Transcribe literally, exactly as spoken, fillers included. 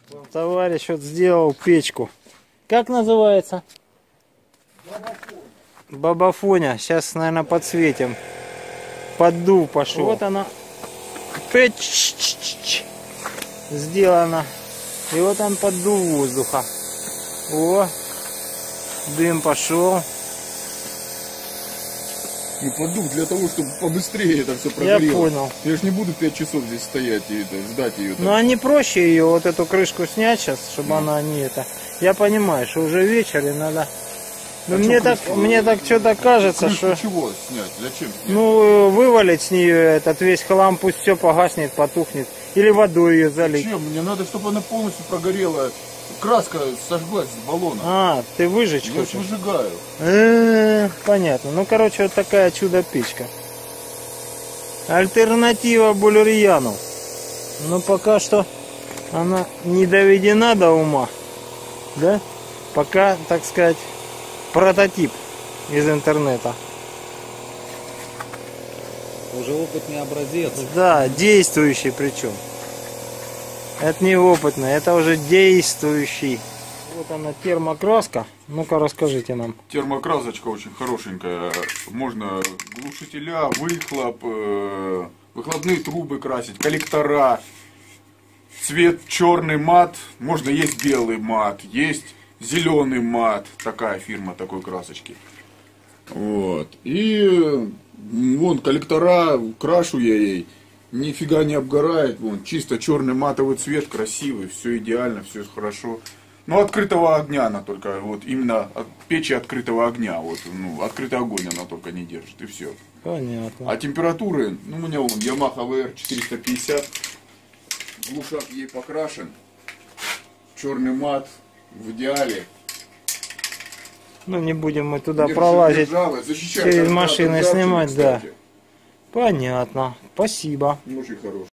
Товарищ вот сделал печку. Как называется? Бабафоня. Сейчас, наверное, подсветим. Поддув пошел. Вот она. Печь сделана. И вот он поддув воздуха. О, дым пошел. И поддув для того, чтобы побыстрее это все прогорело. Я понял. Я же не буду пять часов здесь стоять и это, ждать ее. Ну а не проще ее, вот эту крышку снять сейчас, чтобы mm. она не это. Я понимаю, что уже вечер и надо. Ну, а мне так, мне так что-то кажется, крышку что. Чего снять? Зачем снять? Ну, вывалить с нее этот весь хлам, пусть все погаснет, потухнет. Или водой ее залить. Зачем? Мне надо, чтобы она полностью прогорела. Краска сожглась с баллона. А, ты выжечь Я хочешь? выжигаю. Э-э, понятно. Ну, короче, вот такая чудо-печка. Альтернатива Булерьяну. Но пока что она не доведена до ума. Да? Пока, так сказать, прототип из интернета. Уже опытный образец. Да, действующий причем. Это не опытный, это уже действующий. Вот она термокраска. Ну-ка расскажите нам. Термокрасочка очень хорошенькая. Можно глушителя, выхлоп, э, выхлопные трубы красить, коллектора. Цвет черный мат. Можно есть белый мат, есть зеленый мат. Такая фирма такой красочки. Вот. И вон коллектора, крашу я ей. Нифига не обгорает, вон, чисто черный матовый цвет, красивый, все идеально, все хорошо. Но открытого огня она только, вот именно от печи открытого огня, вот, ну, открытый огонь она только не держит, и все. Понятно. А температуры, ну, у меня вон Yamaha ви ар четыреста пятьдесят, глушак ей покрашен, черный мат в идеале. Ну, не будем мы туда Держит, пролазить, держалась, через машины снимать, да. кстати. Понятно. Спасибо. Очень хороший.